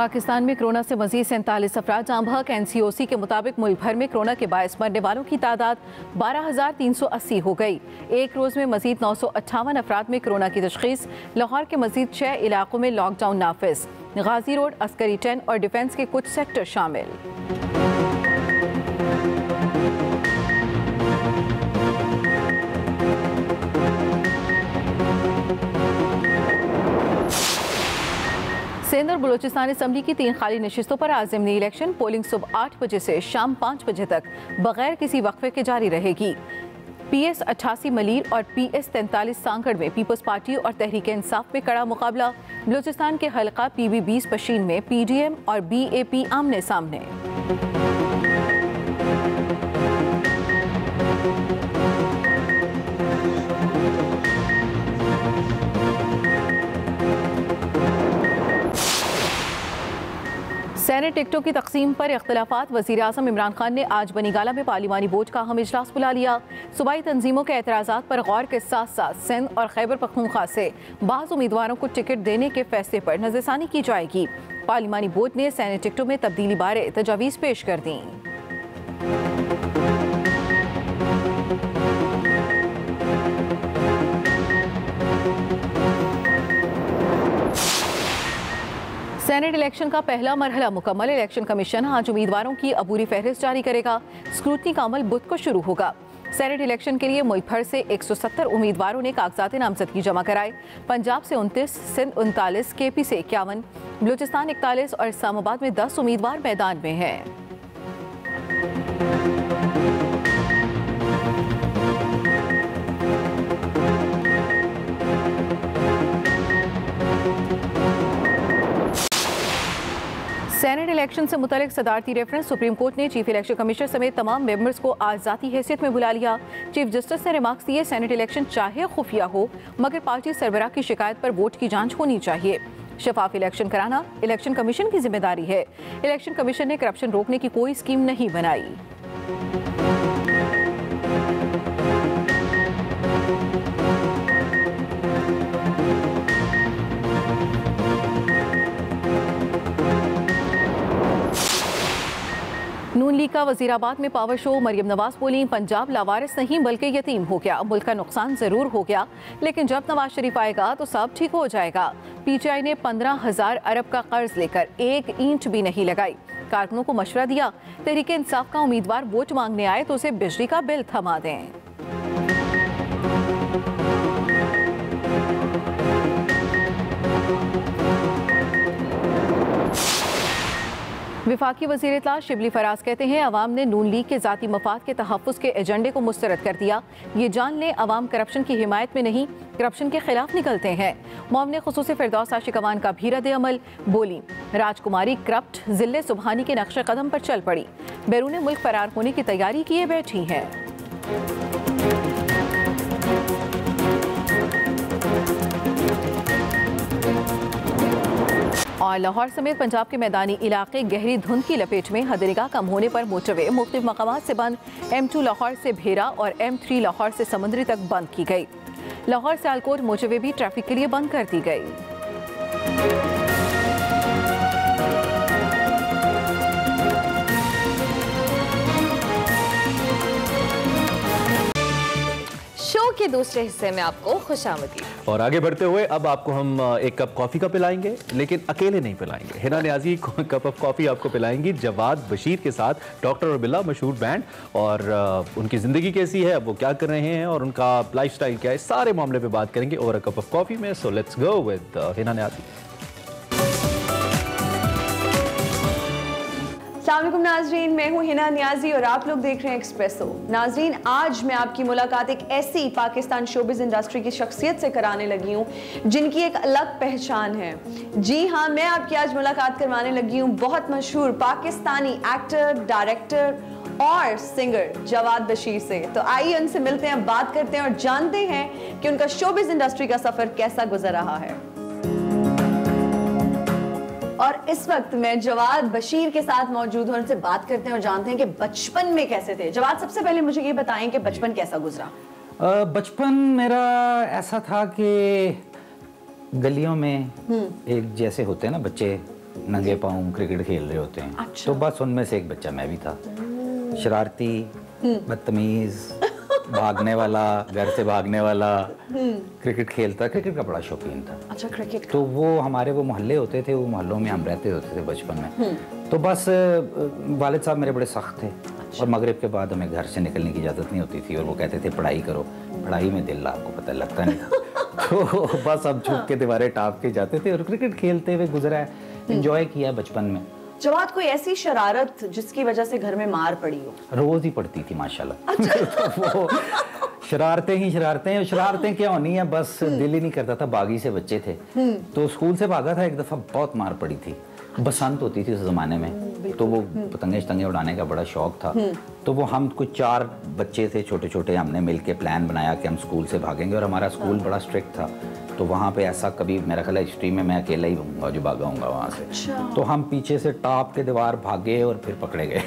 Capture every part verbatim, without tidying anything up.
पाकिस्तान में कोरोना से मजीद सैंतालीस अफराद जाँ बहक। एन सी ओ सी के मुताबिक मुल्क भर में कोरोना के बायस मरने वालों की तादाद बारह हजार तीन सौ अस्सी हो गई। एक रोज़ में मजीद नौ सौ अट्ठावन अफराद में कोरोना की तशखीस। लाहौर के मजीद छः इलाकों में लॉकडाउन नाफिज। गाजी रोड, अस्करी टेन और डिफेंस के कुछ सेक्टर शामिल। सिंध और बलूचिस्तान असम्बली की तीन खाली नशिस्तों पर आज ज़िमनी इलेक्शन। पोलिंग सुबह आठ बजे से शाम पाँच बजे तक बगैर किसी वक्फे के जारी रहेगी। पी एस अट्ठासी मलीर और पी एस तैंतालीस सांगड़ में पीपल्स पार्टी और तहरीक इंसाफ में कड़ा मुकाबला। बलूचिस्तान के हल्का पी बी बीस पशीन में पी डी एम और बी ए पी आमने सामने। सेनेट टिकटों की तकसीम पर इख्तिलाफात। वज़ीर आज़म इमरान खान ने आज बनीगाला में पार्लिमानी बोर्ड का अहम इजलास बुला लिया। सूबाई तंजीमों के एतराज़ात पर गौर के साथ साथ सिंध और खैबर पख्तूनख्वा से बाज़ उम्मीदवारों को टिकट देने के फैसले पर नज़रसानी की जाएगी। पार्लिमानी बोर्ड ने सेनेट टिकटों में तब्दीली बारे तजावीज़ पेश कर दी। सेनेट इलेक्शन का पहला मरहला मुकम्मल। इलेक्शन कमीशन आज उम्मीदवारों की अबूरी फहरिस्त जारी करेगा। स्क्रूटनी का अमल बुध को शुरू होगा। सेनेट इलेक्शन के लिए मुल्क भर से एक सौ सत्तर उम्मीदवारों ने कागजात नामजदगी जमा कराए। पंजाब से उनतीस, सिंध उनतालीस, के पी से इक्यावन, बलूचिस्तान इकतालीस और इस्लामाबाद में दस उम्मीदवार मैदान में हैं। सेनेट इलेक्शन से मुतल्लिक सदारती रेफरेंस सुप्रीम कोर्ट ने चीफ इलेक्शन कमिश्नर समेत तमाम मेंबर्स को आज ज़ाती हैसियत में बुला लिया। चीफ जस्टिस ने रिमार्क्स दिए, सेनेट इलेक्शन चाहे खुफिया हो मगर पार्टी सरबराह की शिकायत पर वोट की जांच होनी चाहिए। शफाफ इलेक्शन कराना इलेक्शन कमीशन की जिम्मेदारी है। इलेक्शन कमीशन ने करप्शन रोकने की कोई स्कीम नहीं बनाई। नून लीग का वजीराबाद में पावर शो। मरियम नवाज बोली, पंजाब लावारिस नहीं बल्कि यतीम हो गया। मुल्क का नुकसान जरूर हो गया लेकिन जब नवाज शरीफ आएगा तो सब ठीक हो जाएगा। पी टी आई ने पंद्रह हजार अरब का कर्ज लेकर एक ईंट भी नहीं लगाई। कारकुनों को मशवरा दिया, तहरीक इंसाफ का उम्मीदवार वोट मांगने आए तो उसे बिजली का बिल थमा दें। विफाकी वज़ीर इत्तला शिबली फराज कहते हैं, अवाम ने नून लीग के ज़ाती मफाद के तहफ़्फ़ुज़ के एजेंडे को मुस्तरद कर दिया। ये जान लें अवाम करप्शन की हिमायत में नहीं करप्शन के खिलाफ निकलते हैं। मौमने खुसूसी फिरदौस आशिक अवान का भी रद्द अमल। बोली, राजकुमारी करप्ट जिले सुबहानी के नक्शे कदम पर चल पड़ी, बैरून मुल्क फरार होने की तैयारी किए बैठी हैं। और लाहौर समेत पंजाब के मैदानी इलाके गहरी धुंध की लपेट में। हद-ए-निगाह कम होने पर मोटरवे मुख्तलिफ मकामात से बंद। एम टू लाहौर से भेरा और एम थ्री लाहौर से समुंदरी तक बंद की गई। लाहौर से आलकोट मोटरवे भी ट्रैफिक के लिए बंद कर दी गई। के दूसरे हिस्से में आपको खुशामदीद। और आगे बढ़ते हुए अब आपको हम एक कप कॉफी का पिलाएंगे, लेकिन अकेले नहीं पिलाएंगे। Hina Niazi cup of coffee आपको पिलाएंगी जवाद बशीर के साथ। डॉक्टर और बिल्ला मशहूर बैंड, और उनकी जिंदगी कैसी है, वो क्या कर रहे हैं और उनका लाइफस्टाइल क्या है, सारे मामले पे बात करेंगे over a cup of coffee में। So let's go with Hina Niazi. अस्सलामुअलैकुम नाजरीन, मैं हूँ हिना नियाजी और आप लोग देख रहे हैं एक्सप्रेसो। नाजरीन, आज मैं आपकी मुलाकात एक ऐसी पाकिस्तान शोबिज़ इंडस्ट्री की शख्सियत से कराने लगी हूँ जिनकी एक अलग पहचान है। जी हाँ, मैं आपकी आज मुलाकात करवाने लगी हूँ बहुत मशहूर पाकिस्तानी एक्टर, डायरेक्टर और सिंगर जवाद बशीर से। तो आइए उनसे मिलते हैं, बात करते हैं और जानते हैं कि उनका शोबिज़ इंडस्ट्री का सफ़र कैसा गुजर रहा है। और इस वक्त मैं जवाद बशीर के साथ मौजूद हूं, उनसे बात करते हैं और जानते हैं कि बचपन में कैसे थे। जवाद, सबसे पहले मुझे ये बताएं कि बचपन कैसा गुजरा। बचपन मेरा ऐसा था कि गलियों में एक जैसे होते हैं ना बच्चे, नंगे पाँव क्रिकेट खेल रहे होते हैं। अच्छा। तो बस उनमें से एक बच्चा मैं भी था, शरारती, बदतमीज, भागने वाला, घर से भागने वाला, क्रिकेट खेलता, क्रिकेट का बड़ा शौकीन था। अच्छा, क्रिकेट तो वो हमारे वो मोहल्ले होते थे, वो मोहल्लों में हम रहते होते थे बचपन में। तो बस अ, वालिद साहब मेरे बड़े सख्त थे। और मगरिब के बाद हमें घर से निकलने की इजाज़त नहीं होती थी और वो कहते थे पढ़ाई करो। पढ़ाई में दिल आपको पता लगता नहीं था। तो बस अब छुप के दीवारें टाप के जाते थे और क्रिकेट खेलते हुए गुजरा है, एंजॉय किया है बचपन में। जवाद, कोई ऐसी शरारत जिसकी वजह से घर में मार पड़ी हो? रोज ही पड़ती थी माशाल्लाह। तो वो शरारतें ही शरारतें शरारतें क्या होनी है, बस दिल ही नहीं करता था। बागी से बच्चे थे तो स्कूल से भागा था एक दफ़ा, बहुत मार पड़ी थी। बसंत होती थी उस ज़माने में, तो वो पतंगे शतंगे उड़ाने का बड़ा शौक था। तो वो हम कुछ चार बच्चे थे छोटे छोटे, हमने मिलके प्लान बनाया कि हम स्कूल से भागेंगे। और हमारा स्कूल बड़ा स्ट्रिक्ट था, तो वहाँ पे ऐसा कभी मेरा ख्याल है हिस्ट्री में मैं अकेला ही हूँगा जो भागा हूँगा वहाँ से। अच्छा। तो हम पीछे से टाप के दीवार भागे और फिर पकड़े गए।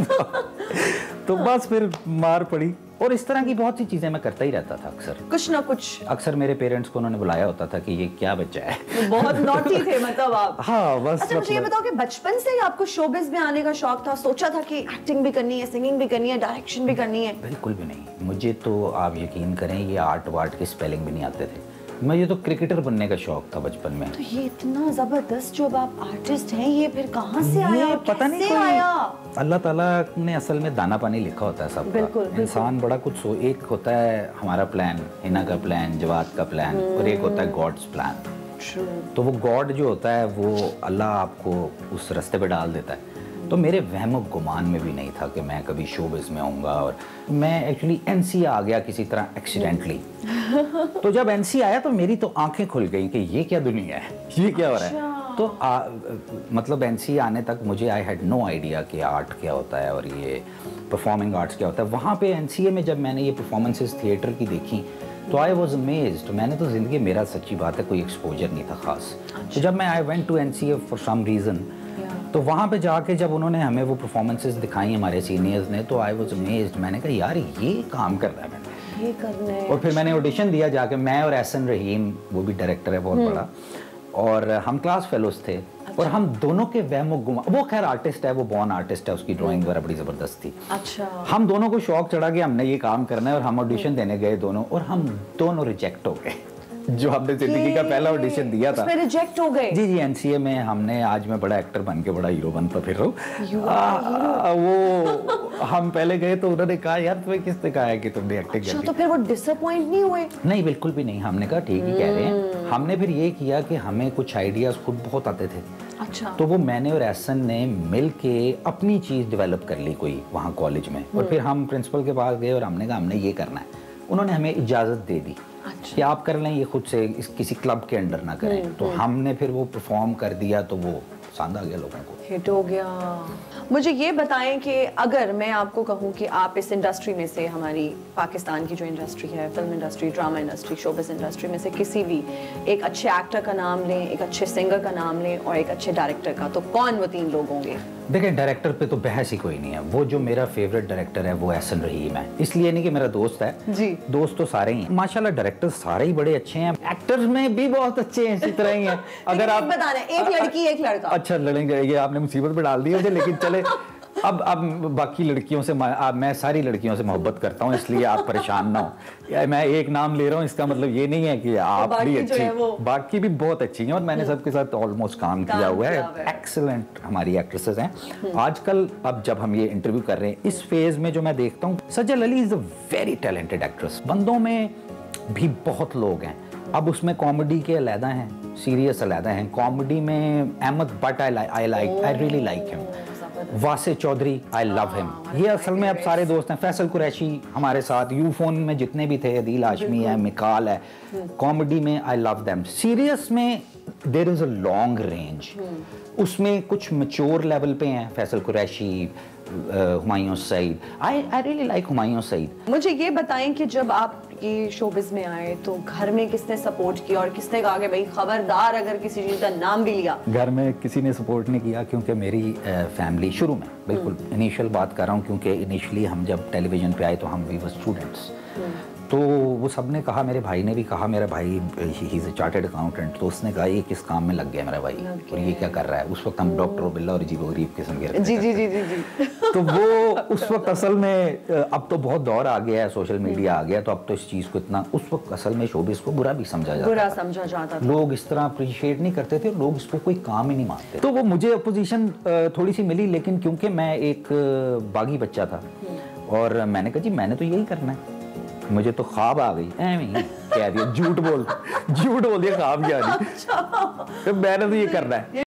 तो बस फिर मार पड़ी। और इस तरह की बहुत सी चीज़ें मैं करता ही रहता था अक्सर, कुछ ना कुछ। अक्सर मेरे पेरेंट्स को उन्होंने बुलाया होता था कि ये क्या बच्चा है। बहुत नॉटी थे मतलब आप। हाँ बस। अच्छा, मुझे ये बताओ कि बचपन से ही आपको शोबिज में आने का शौक था? सोचा था कि एक्टिंग भी करनी है, सिंगिंग भी करनी है, डायरेक्शन भी करनी है? बिल्कुल भी नहीं। मुझे तो आप यकीन करें ये आर्ट वार्ट के स्पेलिंग भी नहीं आते थे। मुझे तो क्रिकेटर बनने का शौक था बचपन में। तो ये इतना जबरदस्त जो अब आप आर्टिस्ट हैं, ये फिर कहाँ से आया और पता नहीं कैसे कोई आया? अल्लाह ताला ने असल में दाना पानी लिखा होता है सबका। बिल्कुल, बिल्कुल। इंसान बड़ा कुछ सो, एक होता है हमारा प्लान, हिना का प्लान, जवाद का प्लान, और एक होता है गॉड्स प्लान। तो वो गॉड जो होता है वो अल्लाह आपको उस रास्ते पे डाल देता है। तो मेरे वहम गुमान में भी नहीं था कि मैं कभी शोबिज़ में आऊँगा। और मैं एक्चुअली एनसी आ गया किसी तरह एक्सीडेंटली। तो जब एनसी आया तो मेरी तो आंखें खुल गई कि ये क्या दुनिया है, ये क्या हो रहा है। तो आ, मतलब एनसी आने तक मुझे आई हैड नो आइडिया कि आर्ट क्या होता है और ये परफॉर्मिंग आर्ट्स क्या होता है। वहाँ पे एनसीए में जब मैंने ये परफॉर्मेंसेस थिएटर की देखी तो आई वॉज अमेज्ड। मैंने तो ज़िंदगी, मेरा सच्ची बात है कोई एक्सपोजर नहीं था ख़ास। तो जब मैं I went to NCA for some reason, तो वहाँ पे जाके जब उन्होंने हमें वो परफॉर्मेंसेस दिखाई हमारे सीनियर्स ने, तो आई वॉज अमेज्ड। मैंने कहा यार ये काम कर रहा है मैंने, ये करने। और फिर मैंने ऑडिशन दिया जाके, मैं और एहसन रहीम, वो भी डायरेक्टर है बहुत बड़ा, और हम क्लास फेलोज थे। और हम दोनों के वहम गुमा, वो खैर आर्टिस्ट है, वो बॉर्न आर्टिस्ट है, उसकी ड्राइंग वगैरह बड़ी ज़बरदस्त थी। अच्छा। हम दोनों को शौक चढ़ा कि हमने ये काम करना है, और हम ऑडिशन देने गए दोनों, और हम दोनों रिजेक्ट हो गए। जो हमने जिंदगी का पहला ऑडिशन दिया था, उसमें रिजेक्ट हो गए। जी जी एनसीए में हमने, आज मैं बड़ा एक्टर बन के बड़ा हीरो बनता फिर हूँ। वो हम पहले गए तो उन्होंने कहा यार तुम्हें किसने कहा है कि तुमने एक्टिंग अच्छा, करनी। तो फिर वो डिसअपॉइंट नहीं हुए? नहीं बिल्कुल भी नहीं, हमने कहा ठीक ही कह रहे हैं। हमने फिर ये किया कि हमें कुछ आइडियाज खुद बहुत आते थे। अच्छा। तो वो मैंने और एहसन ने मिल के अपनी चीज़ डेवलप कर ली कोई वहाँ कॉलेज में, और फिर हम प्रिंसिपल के पास गए और हमने कहा हमने ये करना है। उन्होंने हमें इजाज़त दे दी कि आप कर लें, ये खुद से इस किसी क्लब के अंडर ना करें। तो हमने फिर वो परफॉर्म कर दिया, तो वो पसंद आ गया लोगों को, हिट हो गया। मुझे ये बताएं कि अगर मैं आपको कहूँ कि आप इस इंडस्ट्री में से, हमारी पाकिस्तान की जो इंडस्ट्री है, film industry, drama industry, showbiz industry में से किसी भी एक अच्छे एक्टर का नाम लें, एक अच्छे सिंगर का नाम लें और एक अच्छे डायरेक्टर का, तो कौन वो तीन लोग होंगे? देखिए डायरेक्टर पे तो बहस ही कोई नहीं है। वो जो मेरा फेवरेट डायरेक्टर है वो एहसन रहीम है, इसलिए नहीं कि मेरा दोस्त है जी, दोस्त तो सारे ही हैं माशाल्लाह। डायरेक्टर सारे ही बड़े अच्छे हैं, एक्टर्स में भी बहुत अच्छे हैं, इसी तरह ही हैं। अगर आप बता रहे एक लड़की एक लड़का, अच्छा लड़ेंगे, ये आपने मुसीबत में डाल दी मुझे, लेकिन चले अब अब बाकी लड़कियों से मैं, मैं सारी लड़कियों से मोहब्बत करता हूँ, इसलिए आप परेशान ना हो। मैं एक नाम ले रहा हूँ, इसका मतलब ये नहीं है कि आप भी अच्छी, बाकी भी बहुत अच्छी हैं, और मैंने सबके साथ ऑलमोस्ट काम किया हुआ है। एक्सीलेंट हमारी एक्ट्रेसेस हैं आजकल। अब जब हम ये इंटरव्यू कर रहे हैं इस फेज में, जो मैं देखता हूँ, Sajal Ali is a very talented actress. बंदों में भी बहुत लोग हैं, अब उसमें कॉमेडी के अलहदा हैं, सीरियस अलहदा हैं। कॉमेडी में Ahmed Butt I I like I really like him. Wasay Chaudhry I love him. ये असल में अब सारे दोस्त हैं। फैसल कुरैशी हमारे साथ, यूफोन में जितने भी थे, अदील हाशमी है, मिकाल है। कॉमेडी में आई लव देम। सीरियस में there is a long range, उसमें कुछ मैच्योर लेवल पे हैं, Faysal Qureshi, Humayun Saeed. I I really like Humayun Saeed. मुझे ये बताएं कि जब आप ये शोबिज़ में आए तो घर में किसने सपोर्ट किया और किसने कहा कि भाई खबरदार अगर किसी चीज़ का नाम भी लिया? घर में किसी ने सपोर्ट नहीं किया, क्योंकि मेरी फैमिली शुरू में, बिल्कुल इनिशियल बात कर रहा हूँ, क्योंकि इनिशियली हम जब टेलीविज़न पे आए तो हम वी वर स्टूडेंट्स, तो वो सब ने कहा, मेरे भाई ने भी कहा, मेरा भाई he is a chartered accountant, तो उसने कहा ये किस काम में लग गया मेरा भाई और ये क्या कर रहा है। उस वक्त हम डॉक्टर बिल्ला और अजीब गरीब किस्म के जी जी जी जी जी तो वो उस वक्त असल में, अब तो बहुत दौर आ गया है, सोशल मीडिया आ गया, तो अब तो इस चीज़ को इतना, उस वक्त असल में शोबिस को बुरा भी समझा जाता बुरा था, समझा जाता था, लोग इस तरह अप्रिशिएट नहीं करते थे, लोग इसको कोई काम ही नहीं मानते। तो वो मुझे अपोजिशन थोड़ी सी मिली, लेकिन क्योंकि मैं एक बागी बच्चा था और मैंने कहा जी मैंने तो यही करना है, मुझे तो ख्वाब आ गई, ऐਵੇਂ कह दिया, झूठ बोल झूठ बोल दिया, ख्वाब क्या नहीं, तो मैंने तो ये करना है।